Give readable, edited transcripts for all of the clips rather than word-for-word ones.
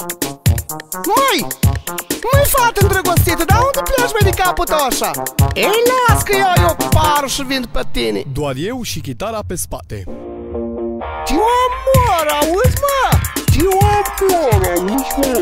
Măi, fată îndrăgostită, dar unde pleci, măi, de capul tău așa? Ei, las că eu parul și vin pe tine. Doar eu și chitara pe spate. Te omor, auzi, mă? Te omor, auzi, mă?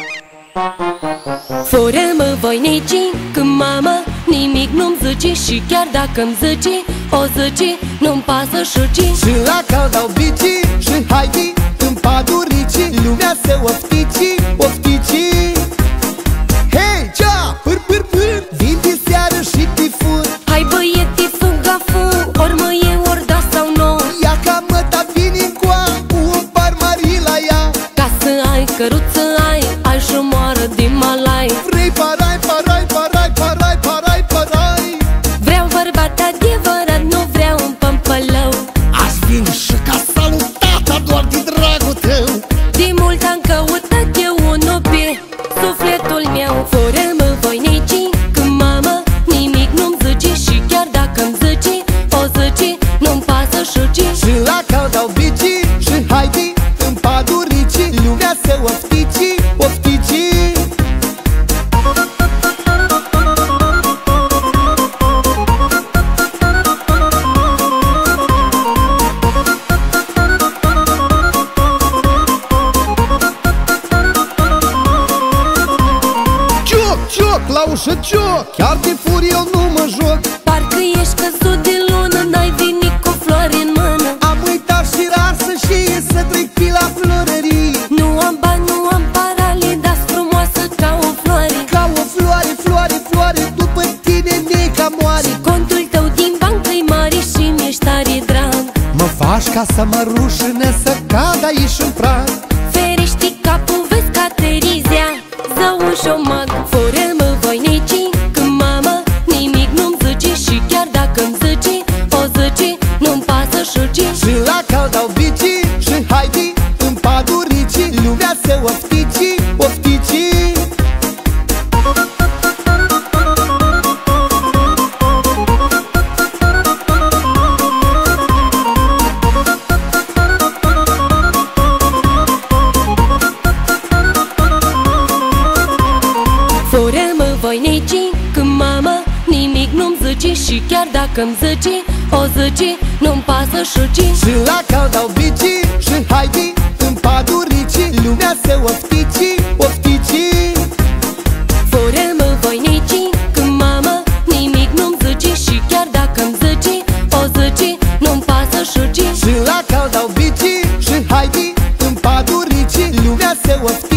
Fără-mă voinicii, când mama nimic nu-mi zice, și chiar dacă-mi zice, o zice, nu-mi pasă șuci. Și la cal dau bici și haidi în padurici, lumea se oftici, oftici. Hei, cea, pâr, pâr, pâr, vin de seară și te fur. Hai băiete, fugafu, ori mă e, ori da sau nu. Ia ca măta vine încoa, cu un par mari la ea. Ca să ai căruță ai jumăară din malai. Vrei parai, parai, parai, parai, parai, parai. Vreau bărbat adevărat, nu vreau un pămpălău. Aș vine și ca salutata doar de dragul tău. De mult am căutat eu unul pe sufletul meu. Fără-mă voinicii, când mama nimic nu-mi zice, și chiar dacă-mi zice, o zice, nu-mi pasă șuci. Și la cal dau bici și haidi în padurici, lumea se oftici, oftici. Cioc, la ușă cioc, chiar de fur eu nu mă joc. Parcă ești căzut de lună, n-ai venit cu flori în mână. Am uitat și rar să știe să trec pe la florării. Nu am bani, nu am parale, dar-s frumoasă ca o floare. Ca o floare, floare, floare, după tine mi-e ca moare. Și contul tău din bancă-i mare și mi-ești tare drag. Mă faci ca să mă rușine, să cad aici în prag. Ferești capul, vezi ca Terizea, zăuș-o mag. Fără-mă voinicii, când mama nimic nu-mi zice, și chiar dacă-mi zice, o zice, nu-mi pasă șuci. Și la cal dau bici și haidi în padurici, lumea se oftici, oftici. Fără-mă voinicii, când mama nimic nu-mi zice, și chiar dacă-mi zice, o zice, nu-mi pasă șuci. Și la cal dau bici și haidi în padurici, lumea se oftici, oftici. Fără-mă voinicii, când mama nimic nu-mi zice, și chiar dacă-mi zice, o zice, nu-mi pasă șuci. Și la cal dau bici și haidi în padurici, lumea se oftici.